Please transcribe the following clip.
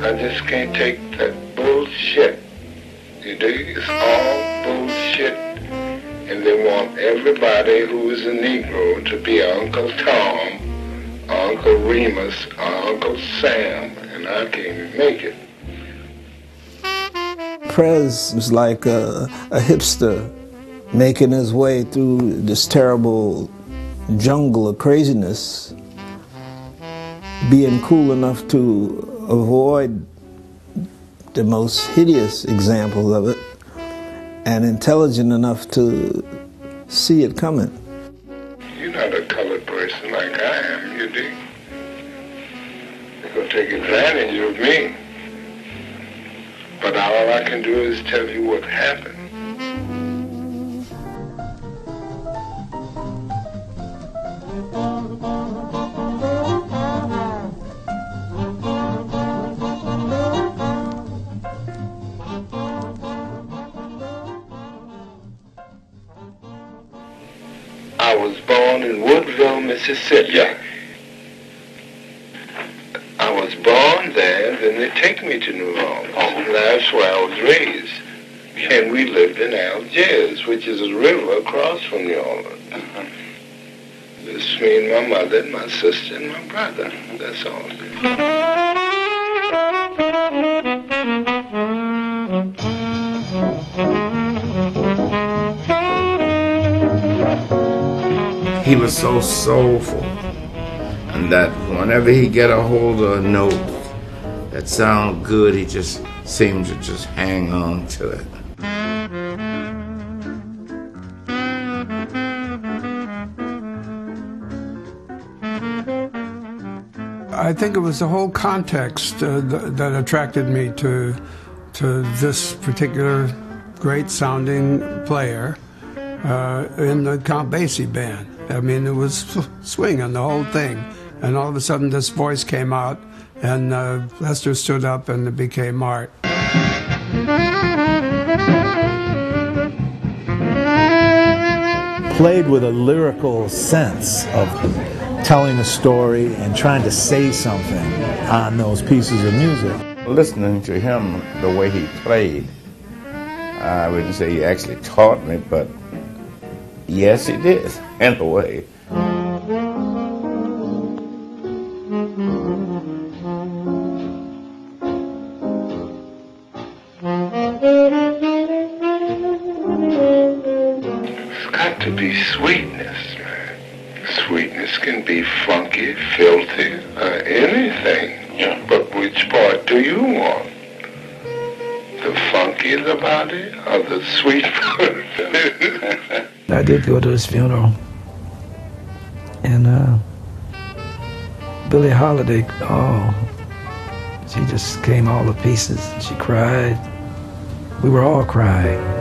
I just can't take that bullshit. You dig? It's all bullshit. And they want everybody who is a Negro to be Uncle Tom, Uncle Remus, Uncle Sam, and I can't make it. Prez was like a hipster making his way through this terrible jungle of craziness, being cool enough to avoid the most hideous examples of it, and intelligent enough to see it coming. You're not a colored person like I am, you dig? They're going to take advantage of me. But all I can do is tell you what happened. I was born in Woodville, Mississippi. Yeah. I was born there, then they take me to New Orleans. And that's where I was raised. And we lived in Algiers, which is a river across from New Orleans. It's me and my mother and my sister and my brother. That's all. He was so soulful, and that whenever he get a hold of a note that sound good, he just seemed to just hang on to it. I think it was the whole context that attracted me to this particular great sounding player in the Count Basie band. I mean, it was swinging, the whole thing. And all of a sudden this voice came out, and Lester stood up, and it became art. Played with a lyrical sense of telling a story and trying to say something on those pieces of music. Listening to him, the way he played, I wouldn't say he actually taught me, but yes, he did, in a way. It's got to be sweetness, man. Sweetness can be funky, filthy, anything. Yeah. But which part do you want? The funky in the body or the sweet part? I did go to his funeral, and Billie Holiday, she just came all to pieces. She cried. We were all crying.